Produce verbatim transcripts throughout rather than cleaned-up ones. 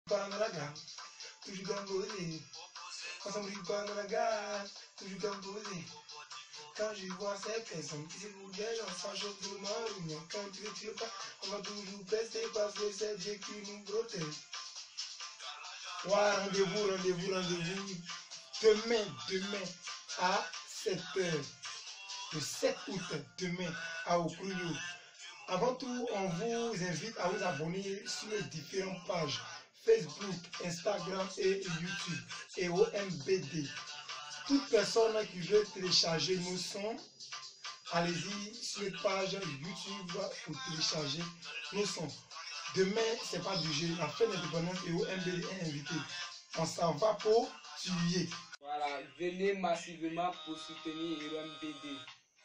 Pas dans la gare, toujours gamboser. Ensemble, je pas dans la gare, toujours gamboser. Quand je vois ces personnes qui se foutent des gens sans chose de marine, quand tu veux, tu veux pas, on va toujours pester parce que c'est Dieu qui nous protège. Ouais, rendez-vous, rendez-vous, rendez-vous. Demain, demain, à sept heures. Le sept août, demain, à Okuyo. Avant tout, on vous invite à vous abonner sur les différentes pages Facebook, Instagram et YouTube et O M B D. Toute personne qui veut télécharger nos sons, allez-y sur les pages YouTube pour télécharger nos sons. Demain, c'est pas du jeu, la fête d'indépendance et O M B D est invité. On s'en va pour tuer. Voilà, venez massivement pour soutenir O M B D.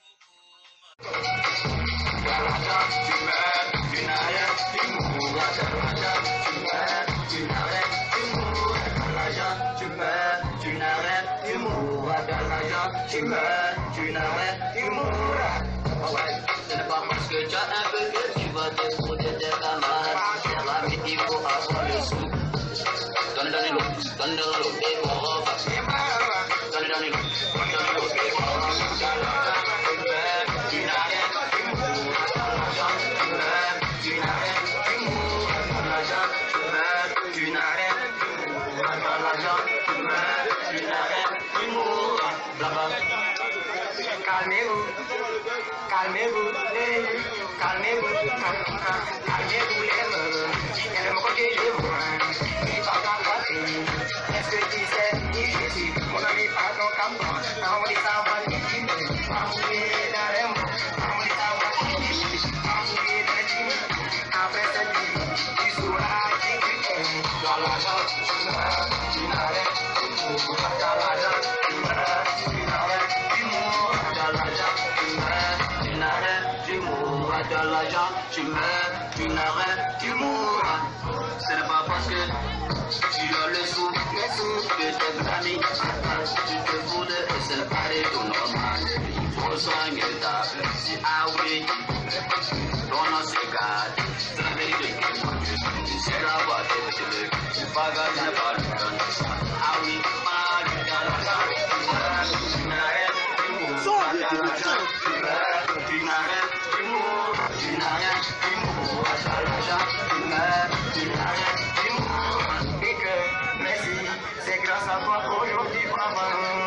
Tu meurs, tu n'arrêtes, tu mourras. Ouais, ce n'est pas parce que tu as un peu que tu vas t'exposer tes camarades. C'est la vie, il faut avoir le sou. Donne, donne l'eau, donne l'eau, et on repasse. Donne, donne l'eau, donne l'eau, et on repasse. Tu n'arrêtes, tu mourras. Tu meurs, tu n'arrêtes, tu mourras. Tu meurs, tu n'arrêtes, tu mourras. Tu meurs, tu n'arrêtes, tu mourras. Calmez-vous, calmez-vous, calmez-vous, calmez-vous les meufs. Elle me protégez-vous, il va t'embrasser. Est-ce que tu sais qui je suis? Mon ami, pardon, comme moi. Non, on dit ça va qui tu es. Embrouillé dans les mots, embrouillé dans les mots, embrouillé dans les mots. Après cette vie, tu sauras qui tu es. Dans l'argent, tu meurs, tu n'arrêtes, tu mourras. Dans l'argent, tu meurs, tu n'arrêtes, tu mourras. Dans l'argent, tu meurs, tu n'arrêtes, tu mourras. Dans l'argent, tu meurs, tu n'arrêtes, tu mourras. Ce n'est pas parce que tu as le sou, le sou que tes amis attachent. Tu te fous de et c'est pas du tout normal. Il faut soigner ta blessure. Ah oui, ton nom c'est God. C'est la vérité que moi je suis. C'est la voix de Dieu. Tu pas gagner par le temps. Ah oui, pas du temps. Tu n'arrêtes, tu mourras. Tu meurs, tu n'arrêtes, tu mourras. Tu n'arrêtes, tu mourras. Tu meurs, tu n'arrêtes, tu mourras. Et que, merci, c'est grâce à toi qu'aujourd'hui, papa.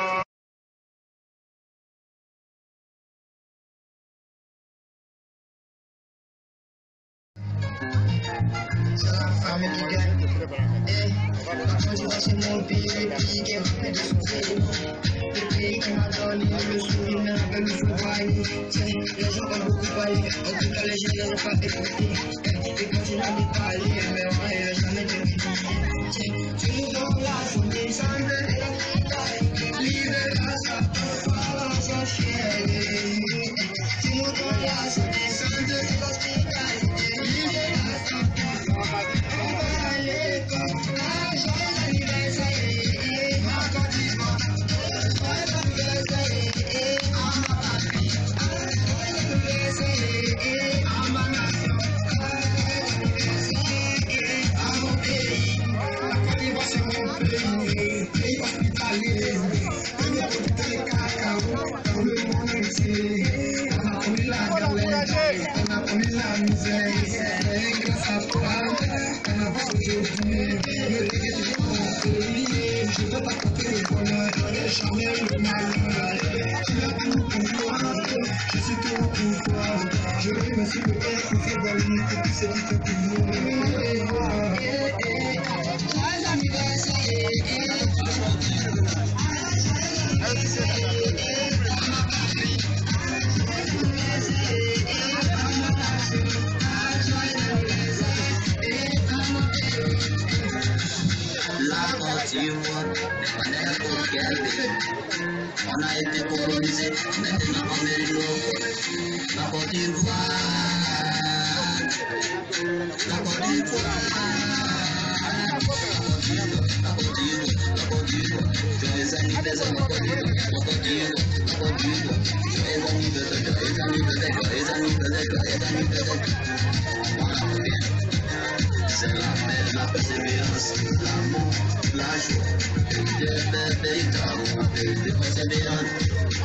Femme qui gagne, eh, quand tu vas chez mon pays, le pays qui est rempli de sous-éléments, le pays qui m'a donné le sourire, mais un peu le souverain. Tiens, les gens ont beaucoup parlé, en tout cas les gens n'ont pas écouté, eh, et quand il a mis parler, mais on n'a jamais de vie. Tiens, tu nous donnes la santé, santé, livre la santé, voilà son chien, tu nous donnes la santé, santé, l'hospitalité, livre la santé. Je veux pas compter le bonheur, jamais le malheur. Tu n'as pas nous pouvoir, je suis tout pour toi. Je veux me suis le père qui fait dans l'unité, puis c'est qui fait pour nous. Joyeux anniversaire. La Côte d'Ivoire n'est pas n'importe quel pays. On a été colonisé, maintenant on est l'eau. La Côte d'Ivoire, la Côte d'Ivoire, la Côte d'Ivoire, la Côte d'Ivoire, la Côte d'Ivoire. Joyeux anniversaire, la Côte d'Ivoire, la Côte d'Ivoire, la Côte d'Ivoire. Joyeux anniversaire, joyeux anniversaire, joyeux anniversaire, joyeux anniversaire. c'est la paix, la persévérance, l'amour, la joie, le véritable appel de persévérance.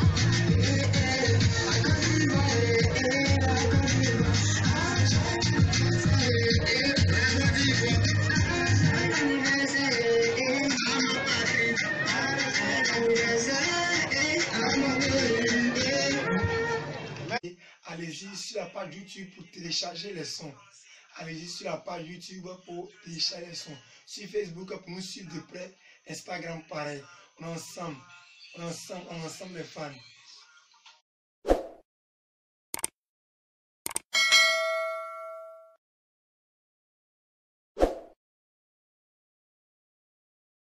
Allez-y sur la page YouTube pour télécharger les sons. Allez-y sur la page YouTube pour télécharger les sons. Sur Facebook pour nous suivre de près. Instagram pareil. On est ensemble. On est ensemble, on est ensemble les fans.